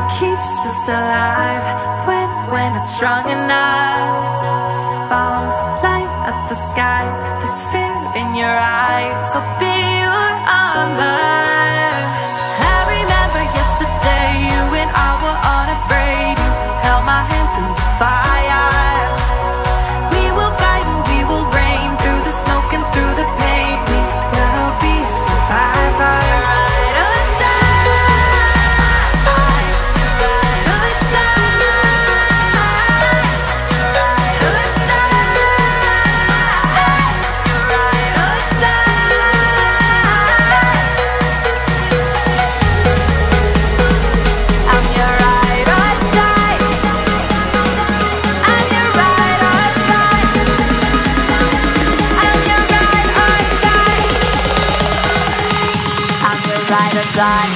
keeps us alive when it's strong enough. Bombs light up the sky, there's fear in your eyes, I'll be your armor. I remember yesterday, you and I were unafraid. You held my hand through the fire. We will fight and we will reign through the smoke and through the pain. We will be a survivor. Ride or die. Ride or die. Ride or die. Ride or die. I'm your ride or die. I'm your ride or die. I'm your ride or die. I'm your ride or die.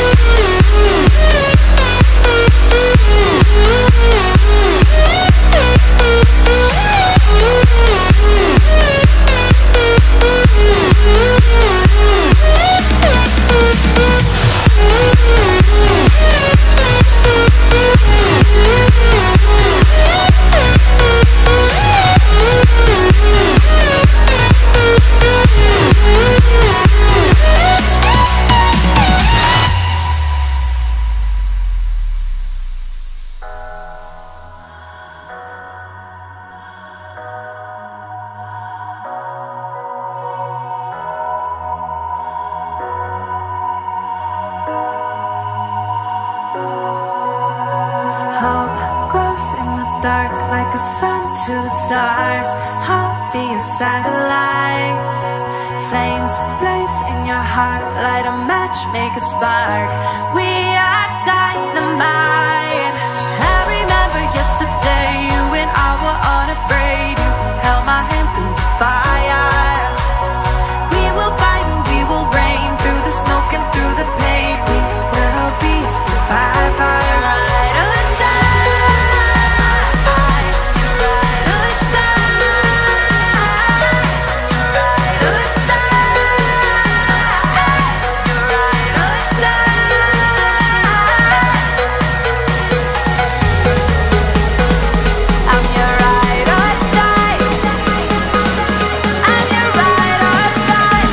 Hope glows in the dark like a sun to the stars. I'll be a satellite. Flames blaze in your heart, light a match, make a spark. We are dynamite. I remember yesterday, you and I were unafraid. You held my hand through the fire. We will fight and we will reign through the smoke and through the pain. We will be a survivor. Ride or die. Ride or die. Ride or die. Ride or die. I'm your ride or die. I'm your ride or die.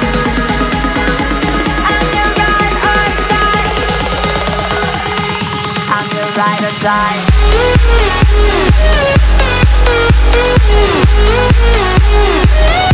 I'm your ride or die. I'm your ride or die.